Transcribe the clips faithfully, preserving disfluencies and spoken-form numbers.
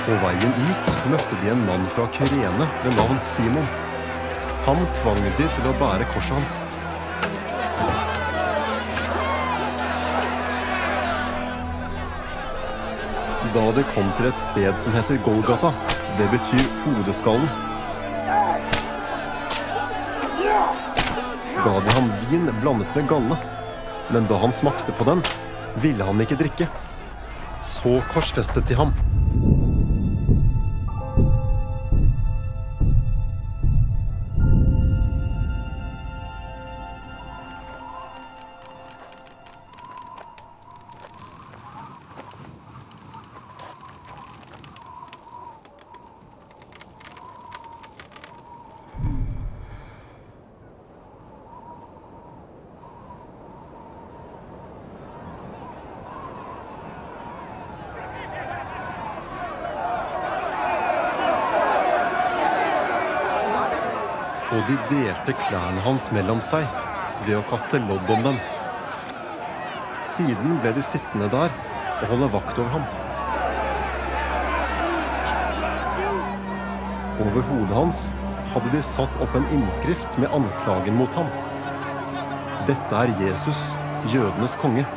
På veien ut møtte de en mann fra Kyrene ved navn Simon. Han tvang de til å bære korset hans. Da de kom til et sted som heter Golgata, det betyr hodeskallen, ga de ham vin blandet med galle, men da han smakte på den, ville han ikke drikke. Så korsfestet de ham. Og de delte klærne hans mellom seg ved å kaste lodd om dem. Siden ble de sittende der og holde vakt over ham. Over hodet hans hadde de satt opp en innskrift med anklagen mot ham. Dette er Jesus, jødenes konge.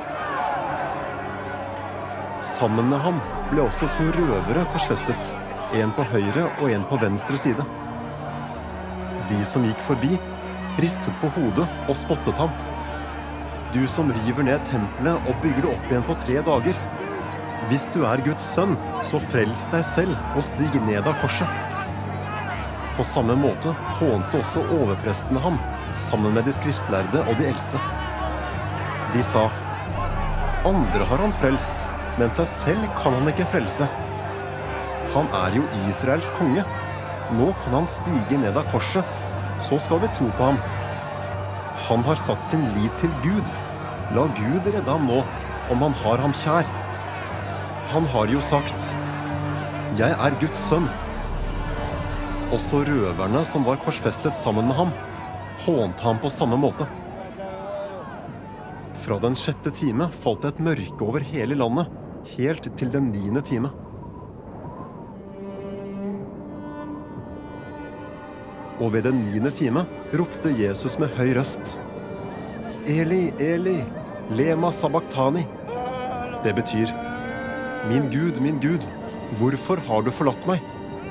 Sammen med ham ble også to røvere korsfestet, en på høyre og en på venstre side. De som gikk forbi, ristet på hodet og spottet ham. Du som river ned tempelet og bygger det opp igjen på tre dager. Hvis du er Guds sønn, så frels deg selv og stig ned av korset. På samme måte hånte også overprestene ham, sammen med de skriftlærde og de eldste. De sa, andre har han frelst, men seg selv kan han ikke frelse. Han er jo Israels konge. Nå kan han stige ned av korset, så skal vi tro på ham. Han har satt sin lit til Gud. La Gud redde ham nå, om han har ham kjær. Han har jo sagt, jeg er Guds sønn. Også røverne som var korsfestet sammen med ham, hånte ham på samme måte. Fra den sjette time falt det et mørke over hele landet, helt til den niende time. Og ved den niende time ropte Jesus med høy røst, Eli, Eli, lema sabachthani. Det betyr, min Gud, min Gud, hvorfor har du forlatt meg?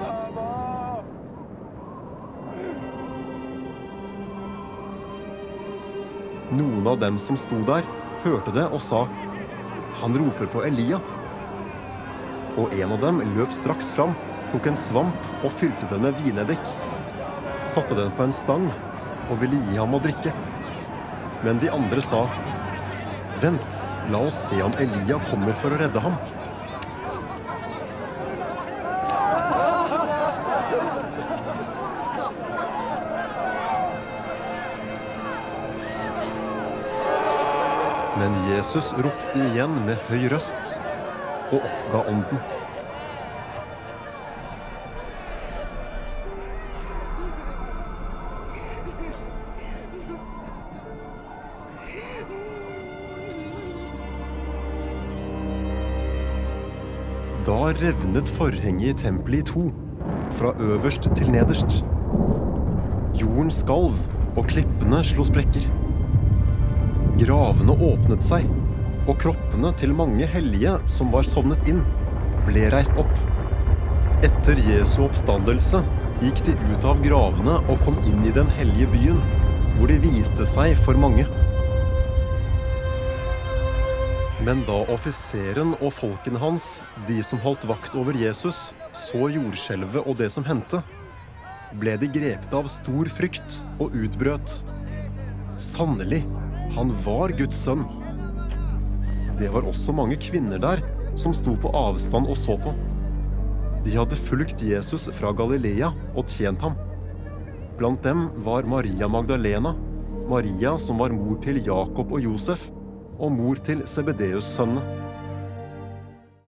Noen av dem som sto der, hørte det og sa, han roper på Elia. Og en av dem løp straks fram, tok en svamp og fylte den med vineddik. Satte den på en stang og ville gi ham å drikke. Men de andre sa, vent, la oss se om Elia kommer for å redde ham. Men Jesus ropte igjen med høy røst og oppga ånden. Da revnet forhenget i tempelet i to, fra øverst til nederst. Jorden skalv, og klippene slo sprekker. Gravene åpnet seg, og kroppene til mange hellige som var sovnet inn, ble reist opp. Etter Jesu oppstandelse gikk de ut av gravene og kom inn i den hellige byen, hvor de viste seg for mange. Men da offiseren og folkene hans, de som holdt vakt over Jesus, så jordskjelvet og det som hendte, ble de grepet av stor frykt og utbrøt. Sannelig, han var Guds sønn. Det var også mange kvinner der som sto på avstand og så på. De hadde fulgt Jesus fra Galilea og tjent ham. Blant dem var Maria Magdalena, Maria som var mor til Jakob og Josef, og mor til Zebedeus-sønnene.